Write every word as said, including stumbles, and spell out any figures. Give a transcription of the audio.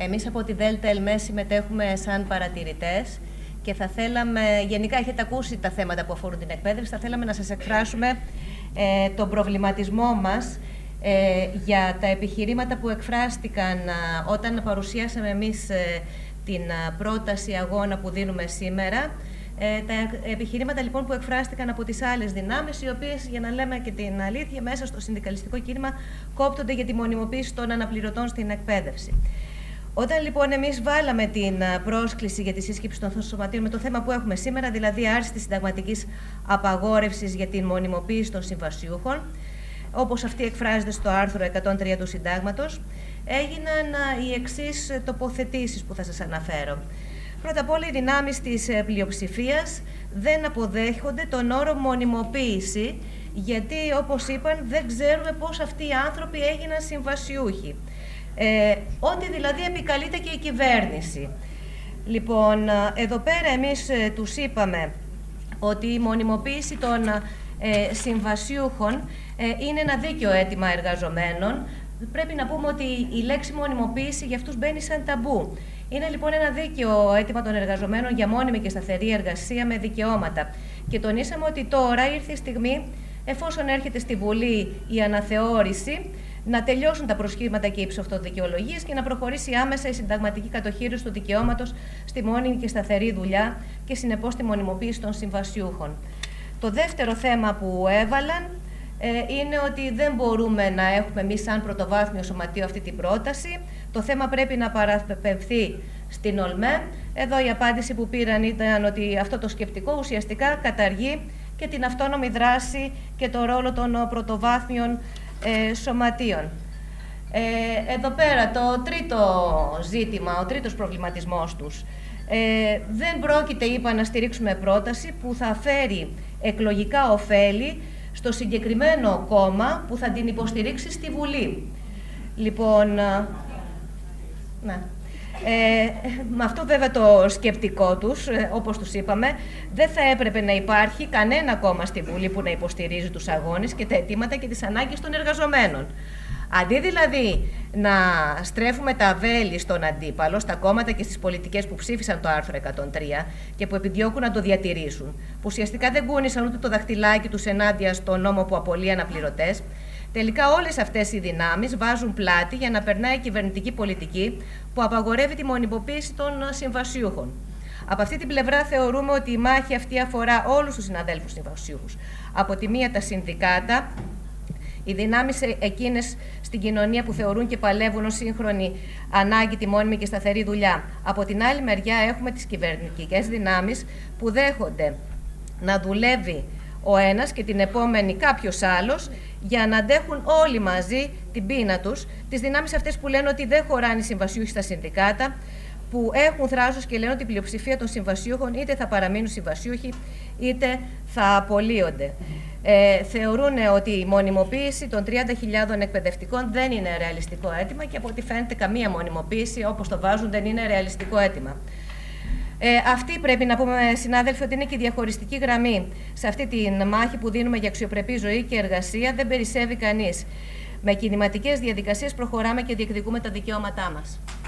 Εμείς από τη Δέλτα ΕΛΜΕ συμμετέχουμε σαν παρατηρητές και θα θέλαμε, γενικά έχετε ακούσει τα θέματα που αφορούν την εκπαίδευση, θα θέλαμε να σας εκφράσουμε ε, τον προβληματισμό μας ε, για τα επιχειρήματα που εκφράστηκαν ε, όταν παρουσιάσαμε εμείς ε, την ε, πρόταση αγώνα που δίνουμε σήμερα. Ε, τα επιχειρήματα λοιπόν που εκφράστηκαν από τις άλλες δυνάμεις, οι οποίες, για να λέμε και την αλήθεια, μέσα στο συνδικαλιστικό κίνημα κόπτονται για τη μονιμοποίηση των αναπληρωτών στην εκπαίδευση. Όταν λοιπόν εμείς βάλαμε την πρόσκληση για τη σύσκεψη των σωματείων με το θέμα που έχουμε σήμερα, δηλαδή άρση της συνταγματικής απαγόρευσης για την μονιμοποίηση των συμβασιούχων, όπως αυτή εκφράζεται στο άρθρο εκατόν τρία του Συντάγματος, έγιναν οι εξής τοποθετήσεις που θα σας αναφέρω. Πρώτα απ' όλα, οι δυνάμεις της πλειοψηφίας δεν αποδέχονται τον όρο μονιμοποίηση, γιατί, όπως είπαν, δεν ξέρουμε πώς αυτοί οι άνθρωποι έγιναν συμβασιούχοι. Ε, ό,τι δηλαδή επικαλείται και η κυβέρνηση. Λοιπόν, εδώ πέρα εμείς ε, τους είπαμε ότι η μονιμοποίηση των ε, συμβασιούχων ε, είναι ένα δίκαιο αίτημα εργαζομένων. Πρέπει να πούμε ότι η λέξη μονιμοποίηση για αυτούς μπαίνει σαν ταμπού. Είναι λοιπόν ένα δίκαιο αίτημα των εργαζομένων για μόνιμη και σταθερή εργασία με δικαιώματα. Και τονίσαμε ότι τώρα ήρθε η στιγμή, εφόσον έρχεται στη Βουλή η αναθεώρηση, να τελειώσουν τα προσχήματα και οι ψευτοδικαιολογίες και να προχωρήσει άμεσα η συνταγματική κατοχήρωση του δικαιώματος στη μόνιμη και σταθερή δουλειά και συνεπώς τη μονιμοποίηση των συμβασιούχων. Το δεύτερο θέμα που έβαλαν ε, είναι ότι δεν μπορούμε να έχουμε εμείς σαν πρωτοβάθμιο σωματείο αυτή την πρόταση. Το θέμα πρέπει να παραπεμφθεί στην ΟΛΜΕ. Εδώ η απάντηση που πήραν ήταν ότι αυτό το σκεπτικό ουσιαστικά καταργεί και την αυτόνομη δράση και το ρόλο των πρωτοβάθμιων ε, σωματείων. Ε, εδώ πέρα το τρίτο ζήτημα, ο τρίτος προβληματισμός τους. Ε, δεν πρόκειται, είπα, να στηρίξουμε πρόταση που θα φέρει εκλογικά ωφέλη στο συγκεκριμένο κόμμα που θα την υποστηρίξει στη Βουλή. Λοιπόν, ναι. Ε, με αυτό βέβαια το σκεπτικό τους, ε, όπως τους είπαμε, δεν θα έπρεπε να υπάρχει κανένα κόμμα στη Βουλή που να υποστηρίζει τους αγώνες και τα αιτήματα και τις ανάγκες των εργαζομένων. Αντί δηλαδή να στρέφουμε τα βέλη στον αντίπαλο, στα κόμματα και στις πολιτικές που ψήφισαν το άρθρο εκατόν τρία και που επιδιώκουν να το διατηρήσουν, που ουσιαστικά δεν κούνησαν ούτε το δαχτυλάκι τους ενάντια στον νόμο που απολύει αναπληρωτές, τελικά όλες αυτές οι δυνάμεις βάζουν πλάτη για να περνάει η κυβερνητική πολιτική που απαγορεύει τη μονιμοποίηση των συμβασιούχων. Από αυτή την πλευρά θεωρούμε ότι η μάχη αυτή αφορά όλους τους συναδέλφους συμβασιούχους. Από τη μία τα συνδικάτα, οι δυνάμεις εκείνες στην κοινωνία που θεωρούν και παλεύουν ως σύγχρονη ανάγκη τη μόνιμη και σταθερή δουλειά. Από την άλλη μεριά έχουμε τις κυβερνητικές δυνάμεις που δέχονται να δουλεύει ο ένας και την επόμενη κάποιος άλλος για να αντέχουν όλοι μαζί την πείνα τους, τις δυνάμεις αυτές που λένε ότι δεν χωράνε οι συμβασιούχοι στα συνδικάτα, που έχουν θράσος και λένε ότι η πλειοψηφία των συμβασιούχων είτε θα παραμείνουν συμβασιούχοι είτε θα απολύονται. Ε, θεωρούν ότι η μονιμοποίηση των τριάντα χιλιάδων εκπαιδευτικών δεν είναι ρεαλιστικό αίτημα και από ό,τι φαίνεται καμία μονιμοποίηση όπως το βάζουν δεν είναι ρεαλιστικό αίτημα. Ε, αυτή πρέπει να πούμε, συνάδελφοι, ότι είναι και η διαχωριστική γραμμή σε αυτή τη μάχη που δίνουμε για αξιοπρεπή ζωή και εργασία. Δεν περισσεύει κανείς. Με κινηματικές διαδικασίες προχωράμε και διεκδικούμε τα δικαιώματά μας.